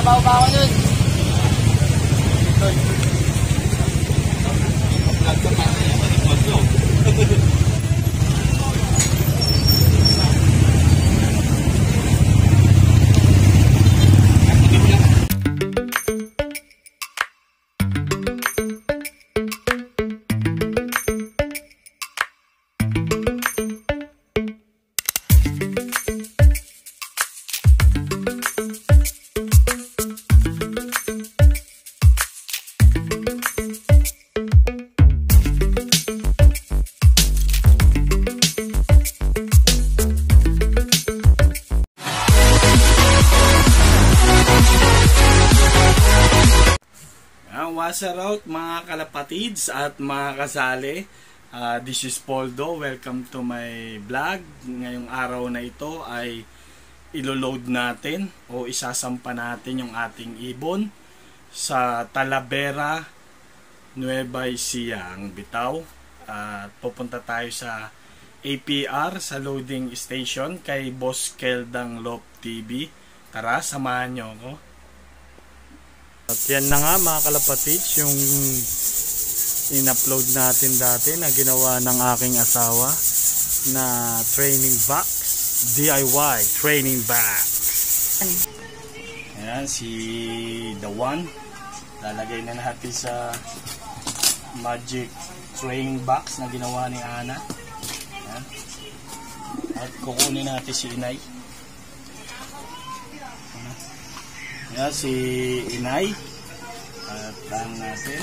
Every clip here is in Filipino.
trabaho ba ako nun? Shoutout mga kalapatids at mga kasali. This is Poldo. Welcome to my vlog. Ngayong araw na ito ay ilo-load natin o isasampa natin yung ating ibon sa Talavera Nueva Ecija, ang bitaw. Pupunta tayo sa APR sa loading station kay Boss Keldang Lop TV. Tara, samahan nyo ako. At yan na nga mga kalapatids, yung in-upload natin dati na ginawa ng aking asawa na training box, DIY training box. Ayan si The One, lalagay na natin sa magic training box na ginawa ni Ana. Ayan. At kukunin natin si Inay. Yan si Inay. At lang natin.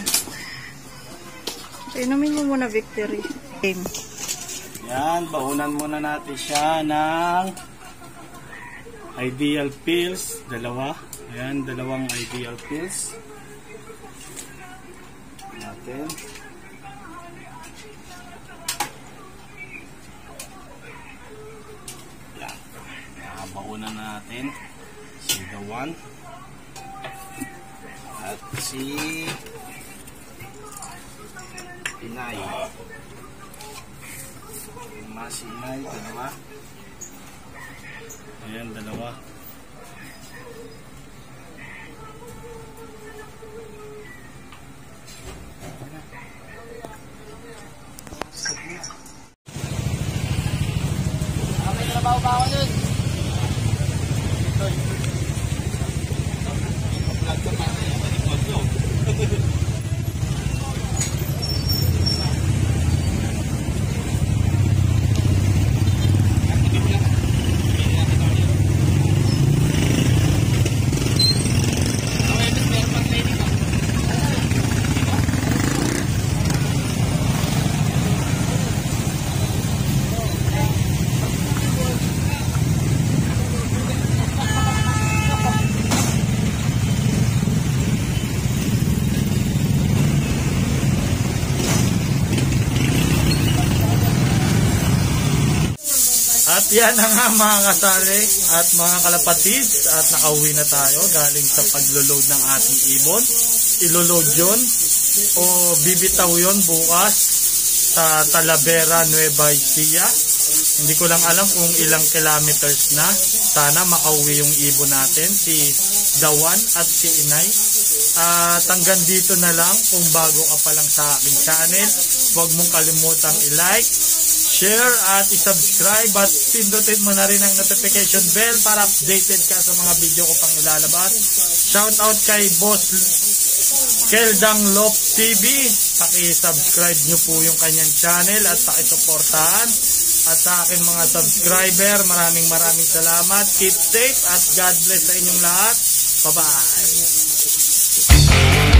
Inumin mo muna victory. Game. Yan, baunan muna natin siya ng ideal pills. Dalawa. Ayan, dalawang ideal pills. Natin. Yan. Baunan natin si The One. At si Inay. Si Inay, dalawa. Ayan, dalawa. May trabaho ba ako nun? At yan na nga mga kasali at mga kalapatids, at nakauwi na tayo galing sa paglo-load ng ating ibon. Ilo-load yun o bibitaw yun bukas sa Talavera Nueva Ecija. Hindi ko lang alam kung ilang kilometers na. Sana makauwi yung ibon natin, si The One at si Inay. At hanggang dito na lang. Kung bago ka pa lang sa aking channel, huwag mong kalimutang i-like, share at i-subscribe at pindutin mo na rin ang notification bell para updated ka sa mga video ko pang ilalabas. Shout out kay Boss Keldang Lop TV. Paki-subscribe nyo po yung kanyang channel at paki-suportahan. At sa akin mga subscriber, maraming salamat. Keep safe at God bless sa inyong lahat. Bye-bye.